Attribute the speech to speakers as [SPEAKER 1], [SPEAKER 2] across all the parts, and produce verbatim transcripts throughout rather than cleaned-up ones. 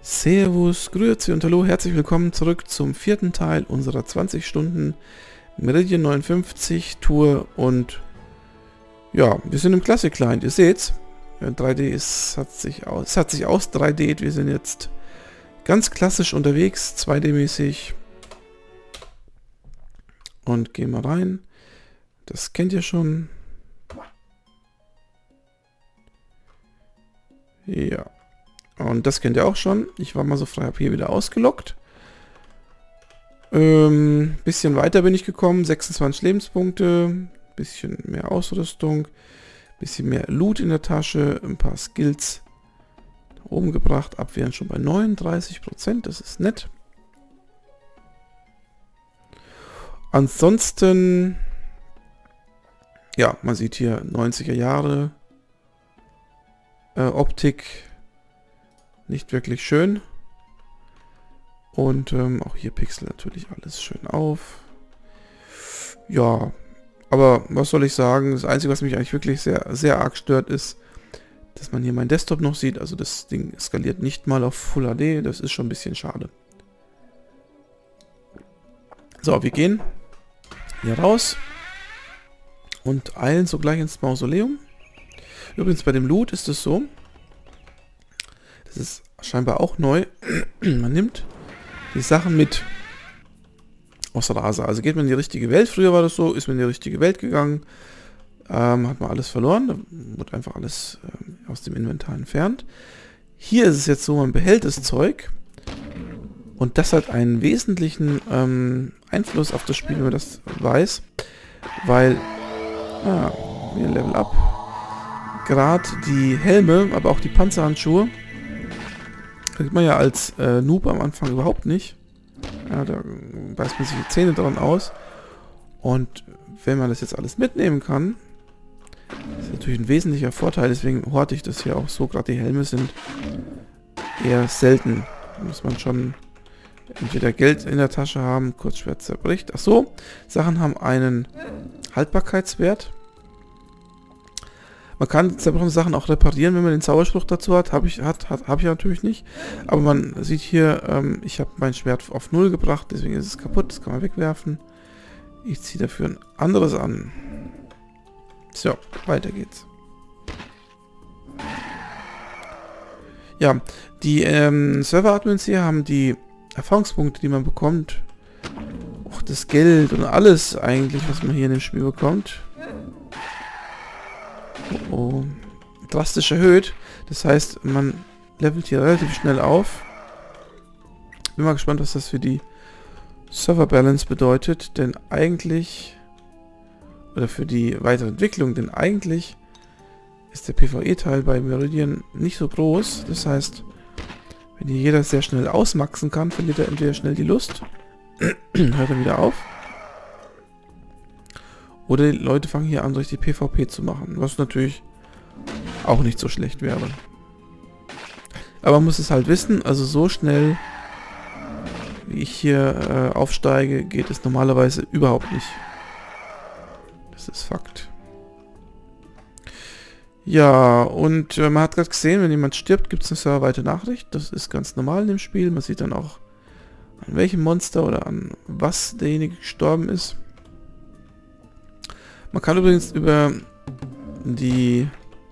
[SPEAKER 1] Servus, Grüezi und Hallo, herzlich willkommen zurück zum vierten Teil unserer zwanzig Stunden Meridian neunundfünfzig Tour und ja, wir sind im Classic Client, ihr seht's. drei D ist, hat sich aus, es hat sich aus drei D, wir sind jetzt ganz klassisch unterwegs, zwei D mäßig und gehen mal rein. Das kennt ihr schon. Ja. Und das kennt ihr auch schon. Ich war mal so frei, habe hier wieder ausgelockt. Ähm, bisschen weiter bin ich gekommen. sechsundzwanzig Lebenspunkte. Bisschen mehr Ausrüstung. Bisschen mehr Loot in der Tasche. Ein paar Skills nach oben gebracht. Abwehren schon bei neununddreißig Prozent. Das ist nett. Ansonsten, ja, man sieht hier neunziger Jahre äh, Optik. Nicht wirklich schön. Und ähm, auch hier Pixel natürlich alles schön auf. Ja, aber was soll ich sagen? Das Einzige, was mich eigentlich wirklich sehr, sehr arg stört, ist, dass man hier meinen Desktop noch sieht. Also das Ding skaliert nicht mal auf Full H D. Das ist schon ein bisschen schade. So, wir gehen hier raus und eilen sogleich ins Mausoleum. Übrigens bei dem Loot ist es so, das ist scheinbar auch neu. Man nimmt die Sachen mit aus Rasa. Also geht man in die richtige Welt. Früher war das so, ist man in die richtige Welt gegangen. Ähm, hat man alles verloren. Da wird einfach alles ähm, aus dem Inventar entfernt. Hier ist es jetzt so, man behält das Zeug. Und das hat einen wesentlichen ähm, Einfluss auf das Spiel, wenn man das weiß. Weil, ah, wir Level Up. Gerade die Helme, aber auch die Panzerhandschuhe kriegt man ja als äh, Noob am Anfang überhaupt nicht. Ja, da beißt man sich die Zähne dran aus. Und wenn man das jetzt alles mitnehmen kann, ist natürlich ein wesentlicher Vorteil. Deswegen horte ich das hier auch so. Gerade die Helme sind eher selten. Da muss man schon entweder Geld in der Tasche haben, Kurzschwert zerbricht. Ach so, Sachen haben einen Haltbarkeitswert. Man kann zerbrochene Sachen auch reparieren, wenn man den Zauberspruch dazu hat. Habe ich, hat, hat, hab ich natürlich nicht. Aber man sieht hier, ähm, ich habe mein Schwert auf null gebracht, deswegen ist es kaputt. Das kann man wegwerfen. Ich ziehe dafür ein anderes an. So, weiter geht's. Ja, die ähm, Server-Admins hier haben die Erfahrungspunkte, die man bekommt. Auch das Geld und alles eigentlich, was man hier in dem Spiel bekommt. Oh, oh. Drastisch erhöht. Das heißt, man levelt hier relativ schnell auf. Bin mal gespannt, was das für die Server Balance bedeutet, denn eigentlich, oder für die weitere Entwicklung, denn eigentlich ist der PvE-Teil bei Meridian nicht so groß. Das heißt, wenn hier jeder sehr schnell ausmaxen kann, verliert er entweder schnell die Lust, hört er wieder auf. Oder die Leute fangen hier an, richtig PvP zu machen, was natürlich auch nicht so schlecht wäre. Aber man muss es halt wissen, also so schnell, wie ich hier äh, aufsteige, geht es normalerweise überhaupt nicht. Das ist Fakt. Ja, und äh, man hat gerade gesehen, wenn jemand stirbt, gibt es eine serverweite Nachricht. Das ist ganz normal in dem Spiel. Man sieht dann auch, an welchem Monster oder an was derjenige gestorben ist. Man kann übrigens über die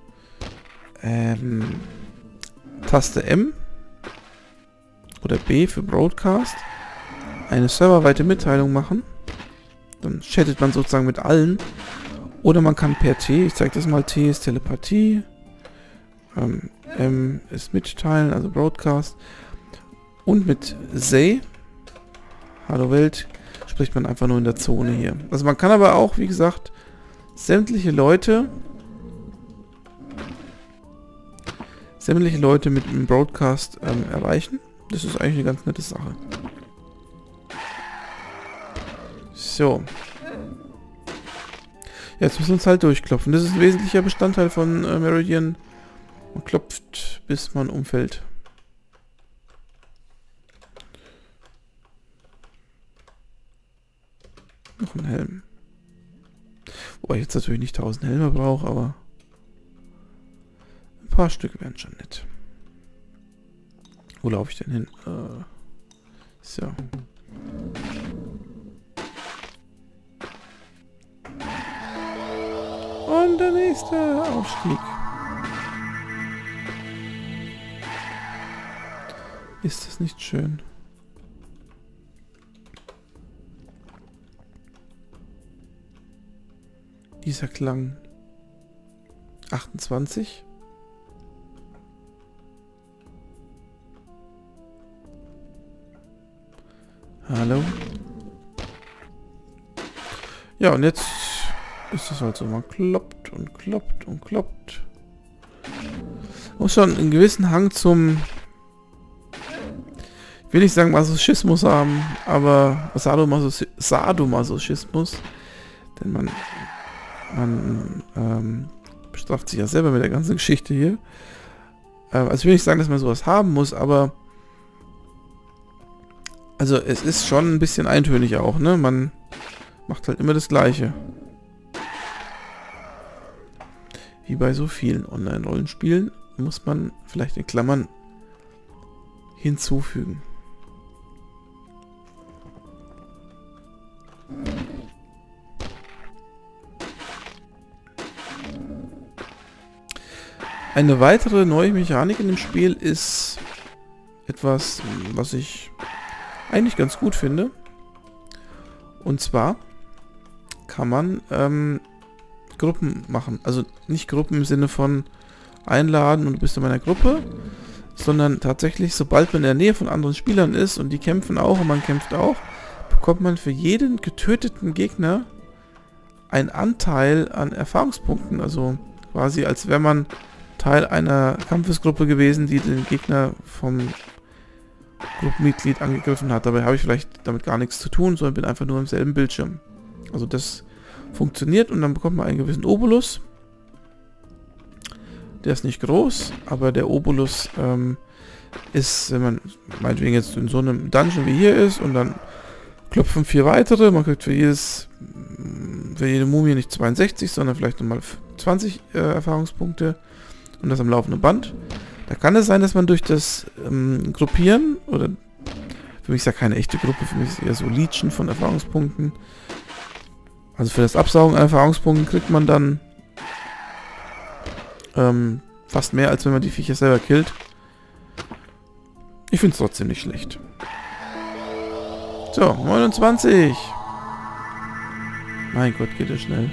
[SPEAKER 1] ähm, Taste M oder B für Broadcast eine serverweite Mitteilung machen. Dann chattet man sozusagen mit allen. Oder man kann per T, ich zeige das mal, T ist Telepathie, ähm, M ist Mitteilen, also Broadcast. Und mit Say, Hallo Welt, spricht man einfach nur in der Zone hier. Also man kann aber auch, wie gesagt, sämtliche Leute sämtliche Leute mit dem Broadcast ähm, erreichen. Das ist eigentlich eine ganz nette Sache. So. Jetzt müssen wir uns halt durchklopfen. Das ist ein wesentlicher Bestandteil von äh, Meridian. Man klopft, bis man umfällt. Noch ein Helm. Wobei ich jetzt natürlich nicht tausend Helme brauche, aber ein paar Stück wären schon nett. Wo laufe ich denn hin? Äh, so. Und der nächste Aufstieg. Ist das nicht schön? Dieser Klang. achtundzwanzig. Hallo. Ja, und jetzt ist es halt so, man kloppt und kloppt und kloppt. Muss schon einen gewissen Hang zum, ich will nicht sagen Masochismus haben, aber Sadomaso- Sadomasochismus. Denn man, man ähm, bestraft sich ja selber mit der ganzen Geschichte hier. Äh, also ich will nicht sagen, dass man sowas haben muss, aber also es ist schon ein bisschen eintönig auch, ne? Man macht halt immer das Gleiche. Wie bei so vielen Online-Rollenspielen muss man vielleicht in Klammern hinzufügen. Eine weitere neue Mechanik in dem Spiel ist etwas, was ich eigentlich ganz gut finde. Und zwar kann man ähm, Gruppen machen. Also nicht Gruppen im Sinne von einladen und du bist in meiner Gruppe, sondern tatsächlich, sobald man in der Nähe von anderen Spielern ist und die kämpfen auch und man kämpft auch, bekommt man für jeden getöteten Gegner einen Anteil an Erfahrungspunkten. Also quasi als wäre man Teil einer Kampfesgruppe gewesen, die den Gegner vom Gruppenmitglied angegriffen hat. Dabei habe ich vielleicht damit gar nichts zu tun, sondern bin einfach nur im selben Bildschirm. Also das funktioniert und dann bekommt man einen gewissen Obolus. Der ist nicht groß, aber der Obolus ähm, ist, wenn man meinetwegen jetzt in so einem Dungeon wie hier ist und dann klopfen vier weitere, man kriegt für jedes für jede Mumie nicht zweiundsechzig, sondern vielleicht nochmal zwanzig äh, Erfahrungspunkte und das am laufenden Band. Da kann es sein, dass man durch das ähm, Gruppieren, oder für mich ist ja keine echte Gruppe, für mich ist eher so Leechen von Erfahrungspunkten. Also für das Absaugen an Erfahrungspunkten kriegt man dann ähm, fast mehr, als wenn man die Viecher selber killt. Ich finde es trotzdem nicht schlecht. So, neunundzwanzig. Mein Gott, geht das schnell.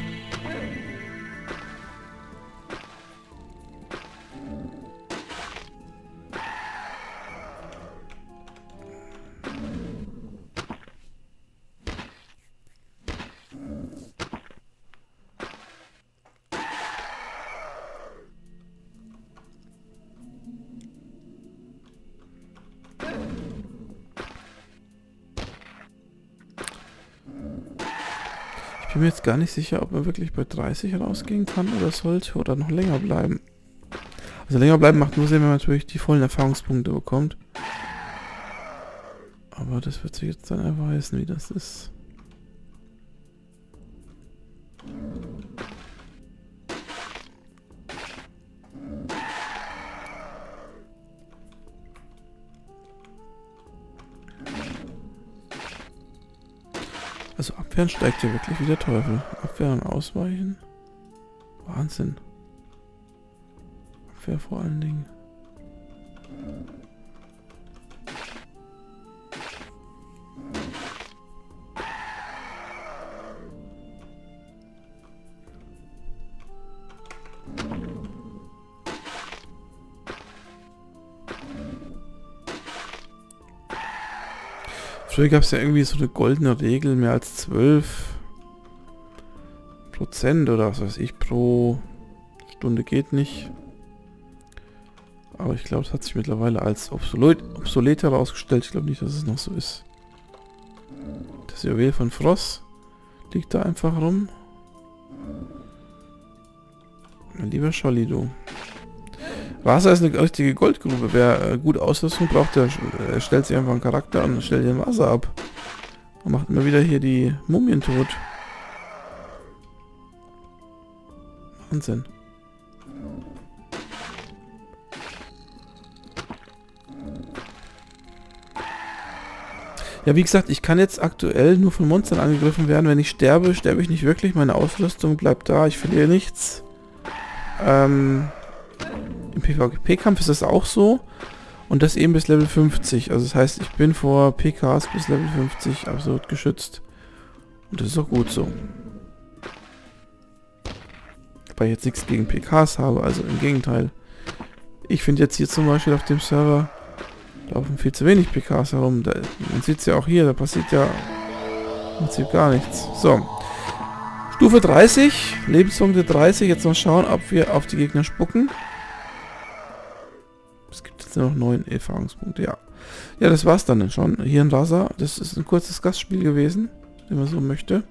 [SPEAKER 1] Ich bin mir jetzt gar nicht sicher, ob man wirklich bei dreißig rausgehen kann oder sollte oder noch länger bleiben. Also länger bleiben macht nur Sinn, wenn man natürlich die vollen Erfahrungspunkte bekommt. Aber das wird sich jetzt dann erweisen, wie das ist. Also abwehren steigt ja wirklich wie der Teufel. Abwehren und ausweichen. Wahnsinn. Abwehr vor allen Dingen. Früher gab es ja irgendwie so eine goldene Regel, mehr als zwölf Prozent oder was weiß ich pro Stunde geht nicht. Aber ich glaube, es hat sich mittlerweile als obsolet, obsolet herausgestellt. Ich glaube nicht, dass es noch so ist. Das Juwel von Frost liegt da einfach rum. Mein lieber Scholli, du. Wasser ist eine richtige Goldgrube. Wer äh, gut Ausrüstung braucht, der äh, stellt sich einfach einen Charakter und stellt den Wasser ab. Und macht immer wieder hier die Mumien tot. Wahnsinn. Ja, wie gesagt, ich kann jetzt aktuell nur von Monstern angegriffen werden. Wenn ich sterbe, sterbe ich nicht wirklich. Meine Ausrüstung bleibt da. Ich verliere nichts. Ähm, im PvP-Kampf ist das auch so. Und das eben bis Level fünfzig. Also das heißt, ich bin vor P Ks bis Level fünfzig absolut geschützt. Und das ist auch gut so. Weil ich jetzt nichts gegen P Ks habe. Also im Gegenteil. Ich finde jetzt hier zum Beispiel auf dem Server laufen viel zu wenig P Ks herum. Da, man sieht es ja auch hier, da passiert ja im Prinzip gar nichts. So. Stufe dreißig, Lebenspunkte dreißig. Jetzt noch schauen, ob wir auf die Gegner spucken. Es gibt jetzt nur noch neun Erfahrungspunkte, ja. Ja, das war's dann schon. Hier in Rasa. Das ist ein kurzes Gastspiel gewesen, wenn man so möchte.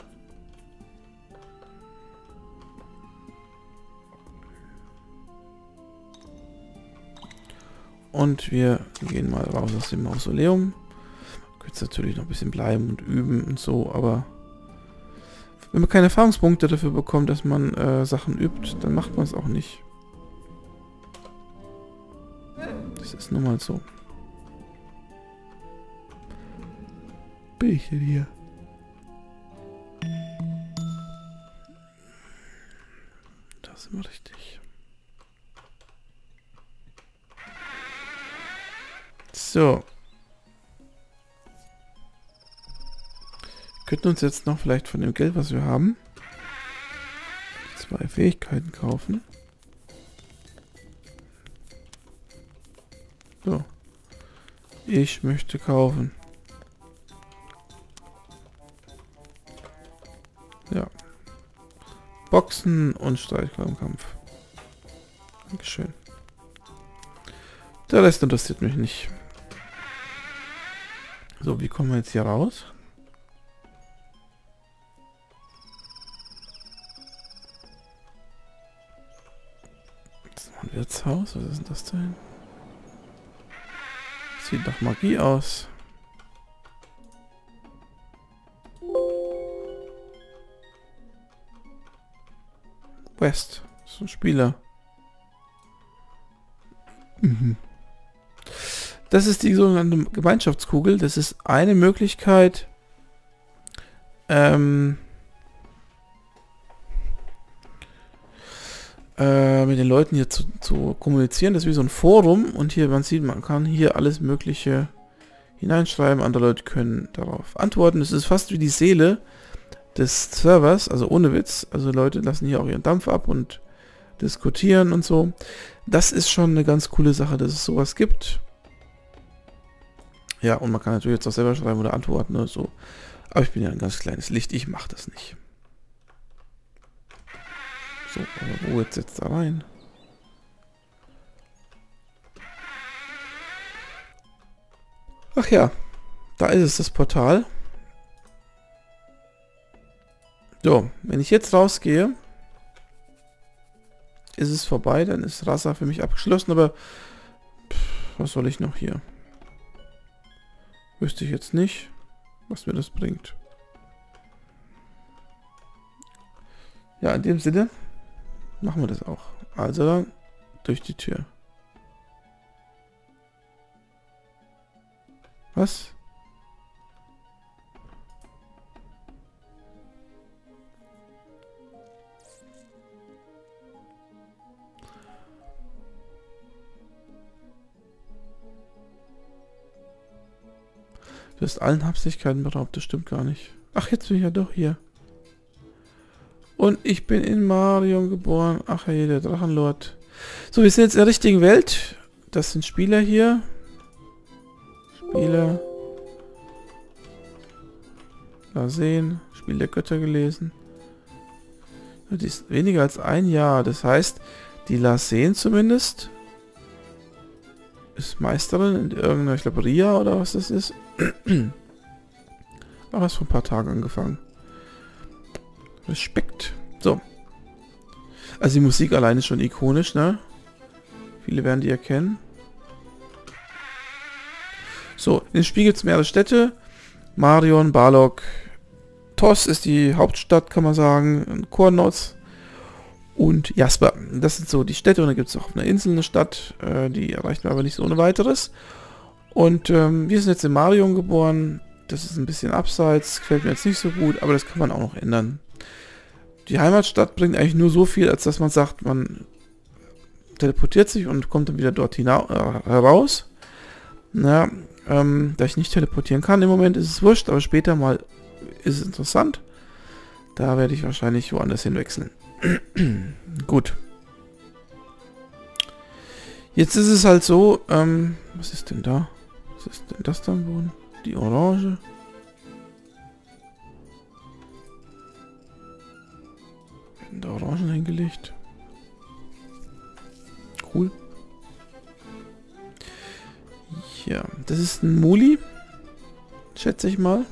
[SPEAKER 1] Und wir gehen mal raus aus dem Mausoleum. Könnte natürlich noch ein bisschen bleiben und üben und so, aber wenn man keine Erfahrungspunkte dafür bekommt, dass man äh, Sachen übt, dann macht man es auch nicht. Das ist nun mal so. Bin ich denn hier? Das ist immer richtig. So. Wir könnten uns jetzt noch vielleicht von dem Geld, was wir haben, zwei Fähigkeiten kaufen. So. Ich möchte kaufen. Ja. Boxen und Streitkampf. Dankeschön. Der Rest interessiert mich nicht. So, wie kommen wir jetzt hier raus? Das ist noch ein Wirtshaus. Was ist denn das denn? Sieht nach Magie aus. West. Das ist ein Spieler. Mhm. Das ist die sogenannte Gemeinschaftskugel. Das ist eine Möglichkeit, ähm, äh, mit den Leuten hier zu, zu kommunizieren. Das ist wie so ein Forum und hier, man sieht, man kann hier alles Mögliche hineinschreiben. Andere Leute können darauf antworten. Es ist fast wie die Seele des Servers, also ohne Witz. Also Leute lassen hier auch ihren Dampf ab und diskutieren und so. Das ist schon eine ganz coole Sache, dass es sowas gibt. Ja, und man kann natürlich jetzt auch selber schreiben oder antworten oder so. Aber ich bin ja ein ganz kleines Licht, ich mache das nicht. So, aber wo jetzt jetzt da rein? Ach ja, da ist es, das Portal. So, wenn ich jetzt rausgehe, ist es vorbei, dann ist Rasa für mich abgeschlossen, aber pff, was soll ich noch hier? Wüsste ich jetzt nicht, was mir das bringt. Ja, in dem Sinne machen wir das auch. Also dann durch die Tür. Was? Du hast allen Habseligkeiten beraubt, das stimmt gar nicht. Ach, jetzt bin ich ja doch hier. Und ich bin in Marion geboren. Ach hey, der Drachenlord. So, wir sind jetzt in der richtigen Welt. Das sind Spieler hier. Spieler. Da sehen. Spiel der Götter gelesen. Die ist weniger als ein Jahr. Das heißt, die Lassen zumindest ist Meisterin in irgendeiner, ich glaube, Ria oder was das ist. Aber es vor ein paar Tagen angefangen. Respekt. So. Also die Musik allein ist schon ikonisch, ne? Viele werden die erkennen. So, in dem Spiel gibt es mehrere Städte. Marion, Balog, Tos ist die Hauptstadt, kann man sagen. Kornos und Jasper. Das sind so die Städte. Und dann gibt es auch auf einer Insel eine Stadt. Äh, die erreicht man aber nicht so ohne weiteres. Und ähm, wir sind jetzt in Marion geboren. Das ist ein bisschen abseits, gefällt mir jetzt nicht so gut, aber das kann man auch noch ändern. Die Heimatstadt bringt eigentlich nur so viel, als dass man sagt, man teleportiert sich und kommt dann wieder dort hinaus, äh, heraus. Na, ähm, da ich nicht teleportieren kann im Moment, ist es wurscht, aber später mal ist es interessant. Da werde ich wahrscheinlich woanders hinwechseln. Gut. Jetzt ist es halt so, ähm, was ist denn da? Was ist denn das da am Boden? Die Orange. Werden da Orangen hingelegt? Cool. Ja, das ist ein Muli. Schätze ich mal.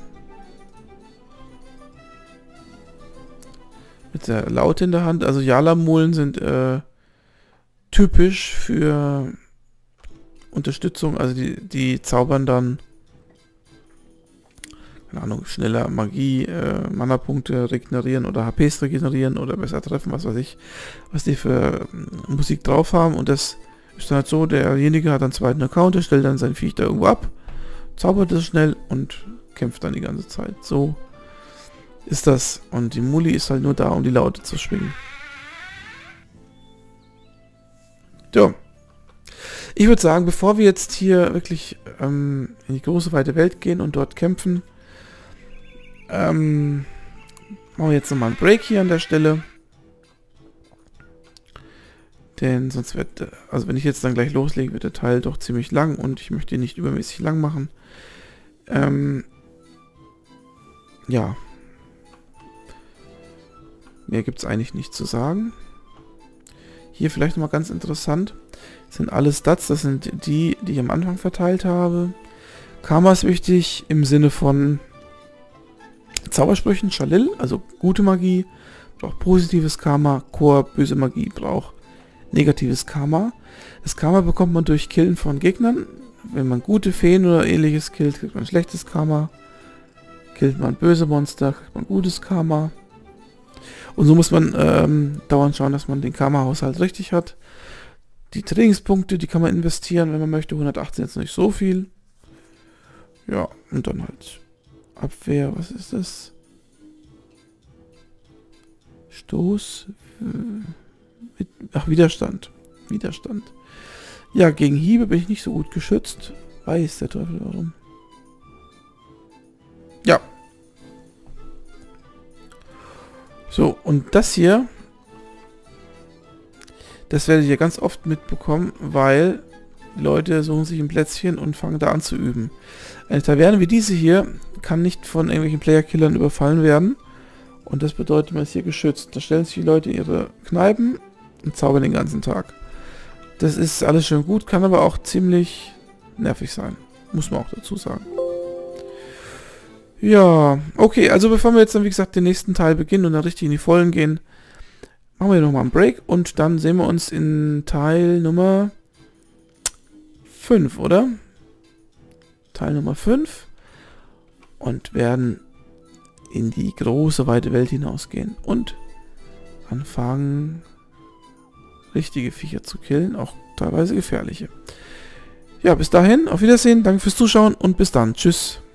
[SPEAKER 1] Mit der Laute in der Hand. Also Jala-Mulen sind äh, typisch für Unterstützung. Also die, die zaubern dann, keine Ahnung, schneller Magie, äh, Mana-Punkte regenerieren oder H Ps regenerieren oder besser treffen, was weiß ich, was die für äh, Musik drauf haben. Und das ist dann halt so, derjenige hat einen zweiten Account, der stellt dann sein Viech da irgendwo ab, zaubert es schnell und kämpft dann die ganze Zeit. So ist das. Und die Muli ist halt nur da, um die Laute zu schwingen. So. Ich würde sagen, bevor wir jetzt hier wirklich ähm, in die große weite Welt gehen und dort kämpfen, ähm, machen wir jetzt nochmal einen Break hier an der Stelle. Denn sonst wird, also wenn ich jetzt dann gleich loslege, wird der Teil doch ziemlich lang und ich möchte ihn nicht übermäßig lang machen. Ähm, ja. Mehr gibt es eigentlich nicht zu sagen. Hier vielleicht nochmal ganz interessant. Das sind alle Stats, das sind die, die ich am Anfang verteilt habe. Karma ist wichtig im Sinne von Zaubersprüchen, Shalil, also gute Magie, braucht positives Karma, Chor, böse Magie, braucht negatives Karma. Das Karma bekommt man durch Killen von Gegnern. Wenn man gute Feen oder ähnliches killt, kriegt man schlechtes Karma. Killt man böse Monster, kriegt man gutes Karma. Und so muss man ähm, dauernd schauen, dass man den Karma-Haushalt richtig hat. Die Trainingspunkte, die kann man investieren, wenn man möchte. hundertachtzehn jetzt nicht so viel. Ja, und dann halt Abwehr, was ist das? Stoß. Mit, ach, Widerstand. Widerstand. Ja, gegen Hiebe bin ich nicht so gut geschützt. Weiß der Teufel warum. Ja. So, und das hier, das werdet ihr ganz oft mitbekommen, weil Leute suchen sich ein Plätzchen und fangen da an zu üben. Eine Taverne wie diese hier kann nicht von irgendwelchen Player-Killern überfallen werden. Und das bedeutet, man ist hier geschützt. Da stellen sich die Leute in ihre Kneipen und zaubern den ganzen Tag. Das ist alles schön gut, kann aber auch ziemlich nervig sein. Muss man auch dazu sagen. Ja, okay, also bevor wir jetzt dann, wie gesagt, den nächsten Teil beginnen und dann richtig in die Vollen gehen, machen wir nochmal einen Break und dann sehen wir uns in Teil Nummer fünf, oder? Teil Nummer fünf und werden in die große, weite Welt hinausgehen und anfangen, richtige Viecher zu killen, auch teilweise gefährliche. Ja, bis dahin, auf Wiedersehen, danke fürs Zuschauen und bis dann. Tschüss.